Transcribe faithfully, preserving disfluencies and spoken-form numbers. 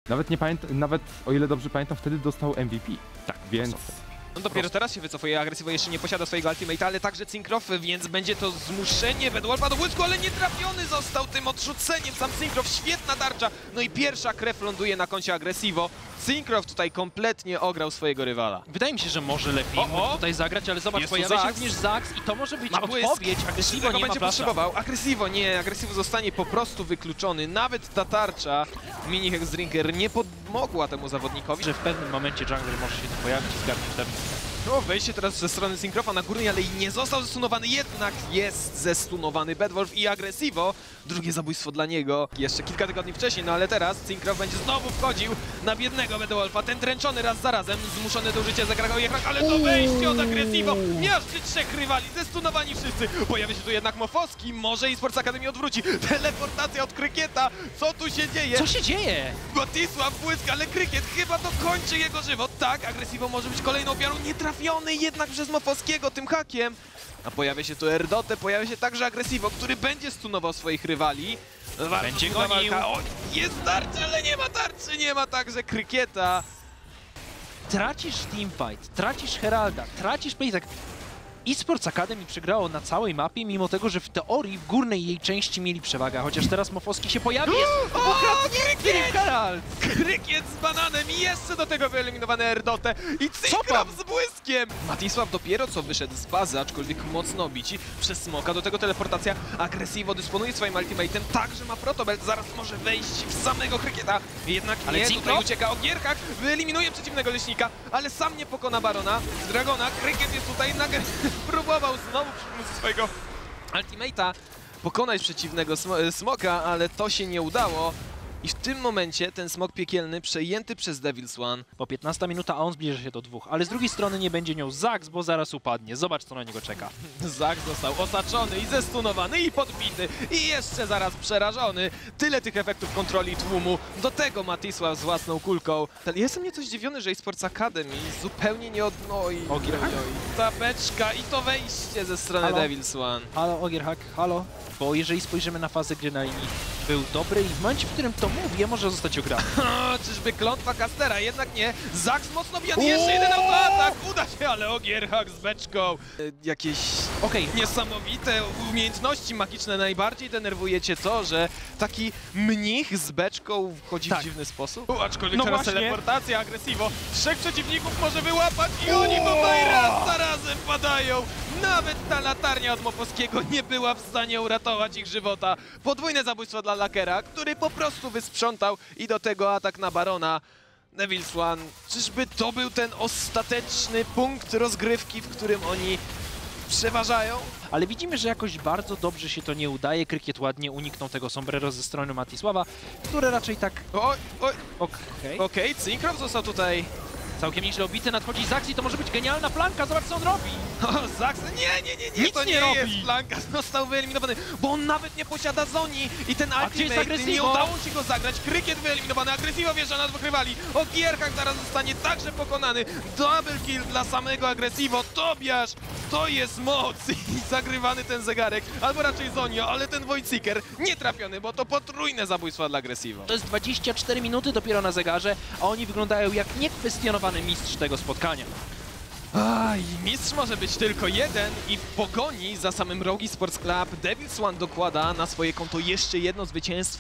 Nawet nie pamiętam, nawet o ile dobrze pamiętam, wtedy dostał M V P. Tak, więc... On dopiero teraz się wycofuje, Agresywo jeszcze nie posiada swojego ultimate'a, ale także Cinkrof, więc będzie to zmuszenie Bedwolfa do błysku, ale nie trafiony został tym odrzuceniem sam Cinkrof, świetna tarcza, no i pierwsza krew ląduje na koncie Agresywo. Cinkrof tutaj kompletnie ograł swojego rywala. Wydaje mi się, że może lepiej O, o! tutaj zagrać, ale zobacz, Jest tu pojawia się Zax. również Zax i to może być Ma błysk. odpowiedź. Agresywo Tego nie ma będzie flasha. potrzebował. Agresywo nie, Agresywo zostanie po prostu wykluczony. Nawet ta tarcza Mini Hexdrinker nie pomogła temu zawodnikowi. Że w pewnym momencie jungler może się tu pojawić i zgarnąć ten. No, wejście teraz ze strony Cinkrofa na górnej, ale i nie został zestunowany, jednak jest zestunowany Bedwolf i Agresywo. Drugie zabójstwo dla niego jeszcze kilka tygodni wcześniej, no ale teraz Cinkrof będzie znowu wchodził na biednego Bedwolfa. Ten dręczony raz za razem, zmuszony do użycia zagrał Jechrak, ale to wejście od Agresywo. Miażdży trzech rywali, zestunowani wszyscy. Pojawia się tu jednak Mofowski, może eSports Academy odwróci. Teleportacja od Krykieta, co tu się dzieje? Co się dzieje? Gotisław błysk, ale Krykiet chyba dokończy jego żywot. Tak, Agresywo może być kolejną ofiarą, nie trafiony jednak przez Mofowskiego tym hakiem. A pojawia się tu Erdote, pojawia się także Agresywo, który będzie stunował swoich rywali. Będzie gonił. O, jest tarcza, ale nie ma tarczy, nie ma także Krykieta. Tracisz teamfight, tracisz Heralda, tracisz Paysack. eSports Academy przegrało na całej mapie, mimo tego, że w teorii w górnej jej części mieli przewagę, chociaż teraz Mofowski się pojawi. Jest O, Krykiet! Herald! Krykiet z bananem i jeszcze do tego wyeliminowany Erdote i Cinkrof z błyskiem! Matisław dopiero co wyszedł z bazy, aczkolwiek mocno bici przez smoka, do tego teleportacja. Agresywo dysponuje swoim ultimatem, także ma protobelt, zaraz może wejść w samego Krykieta. Jednak Ale nie, Cinkrof? tutaj ucieka o Gierkach, wyeliminuje przeciwnego leśnika, ale sam nie pokona Barona. Z Dragona Krykiet jest tutaj na próbował znowu przy pomocy swojego ultimate'a pokonać przeciwnego sm smoka, ale to się nie udało. I w tym momencie ten smok piekielny przejęty przez Devil's One. Po piętnasta minuta, a on zbliża się do dwóch, ale z drugiej strony nie będzie nią Zax, bo zaraz upadnie. Zobacz, co na niego czeka. Zax został osaczony i zestunowany i podbity i jeszcze zaraz przerażony. Tyle tych efektów kontroli tłumu. Do tego Matisław z własną kulką. Jestem nieco zdziwiony, że eSports Academy zupełnie nie odnoi. O, Gierhak? Ta beczka i to wejście ze strony Halo? Devil's One. Halo, Ogierhak, halo? Bo jeżeli spojrzymy na fazę gry na linii, był dobry i w momencie, w którym to mówię, może zostać ograny. O, czyżby klątwa Castera? Jednak nie. Zax mocno bijany, jeszcze jeden autoatak! Uda się, ale Ogierhak z beczką. E, jakieś Okej, niesamowite umiejętności magiczne. Najbardziej denerwuje cię to, że taki mnich z beczką wchodzi Tak. w dziwny sposób. U, aczkolwiek No teraz właśnie. teleportacja, Agresywo. Trzech przeciwników może wyłapać i oni tutaj raz za razem padają. Nawet ta latarnia od Mopowskiego nie była w stanie uratować ich żywota. Podwójne zabójstwo dla Lakera, który po prostu wysprzątał i do tego atak na Barona. Devil's One, czyżby to był ten ostateczny punkt rozgrywki, w którym oni przeważają? ale widzimy, że jakoś bardzo dobrze się to nie udaje. Krykiet ładnie uniknął tego sombrero ze strony Matisława, które raczej tak... Oj, oj, Okej, okej, okay, Cinkrof został tutaj. całkiem nieźle obity, nadchodzi Zax i to może być genialna flanka, zobacz co on robi! O, Zax, nie, nie, nie, nie, Nic to nie, nie robi. jest flanka, został wyeliminowany, bo on nawet nie posiada Zoni i ten A gdzie jest ultimate, nie Agresywo? udało się go zagrać, Krykiet wyeliminowany, Agresywo wjeżdża na dwóch rywali, o Gierkach zaraz zostanie także pokonany, double kill dla samego Agresywo, Tobiasz, to jest moc i zagrywany ten zegarek, albo raczej Zonio, ale ten Voidseeker nie trafiony, bo to potrójne zabójstwa dla Agresywo. To jest dwadzieścia cztery minuty dopiero na zegarze, a oni wyglądają jak niekwestionowany mistrz tego spotkania. Aj, mistrz może być tylko jeden i w pogoni za samym Rogue Sports Club Devil's One dokłada na swoje konto jeszcze jedno zwycięstwo.